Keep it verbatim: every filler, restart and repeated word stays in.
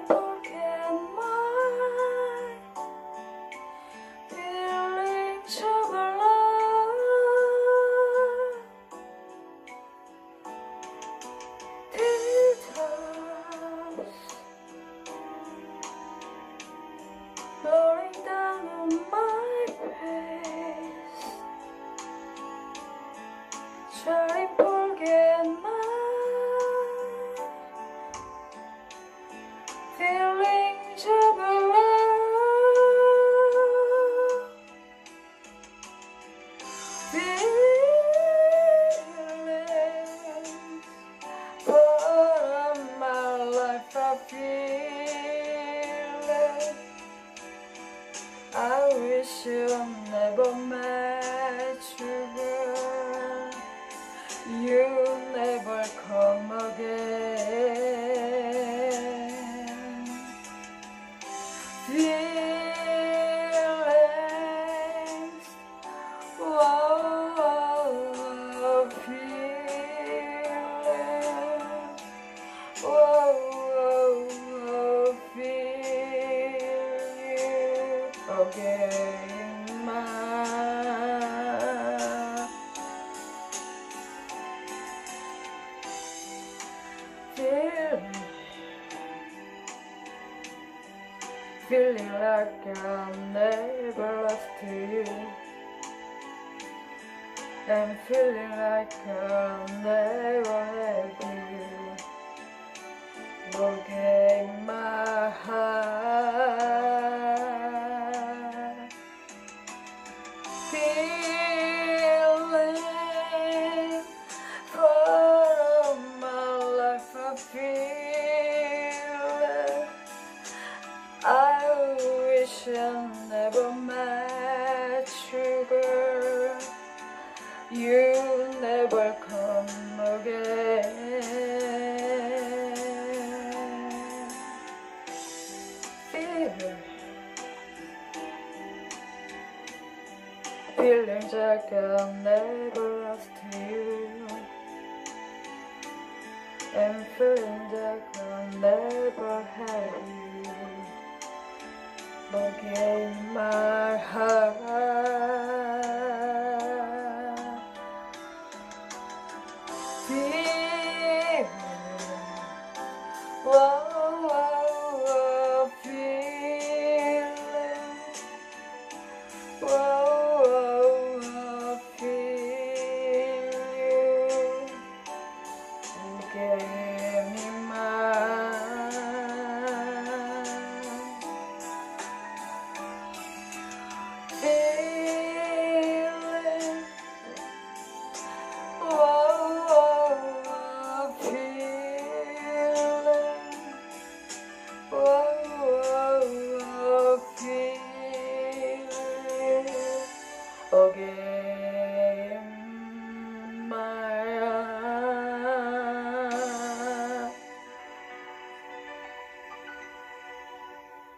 forget my feelings of love. Teardrops rolling down on my face. Try to forget my feelings of love. Feelings for my life. I feel it. I wish you never met you, girl. You never come again. Feelings, whoa, feelings, whoa, feel you again, my feeling, feeling like I never lost you, and feeling like I'll never have you. Broken my heart. Feeling for my life. I feel it. I wish I never met you, girl. You never come again. Feeling, feelings like I'll never lost you, and feelings like I'll never have you. Broken my heart. Feeling, whoa, whoa, whoa, feeling, whoa, whoa, whoa, feel you again in mine. Feeling, whoa, whoa, whoa, feeling, whoa.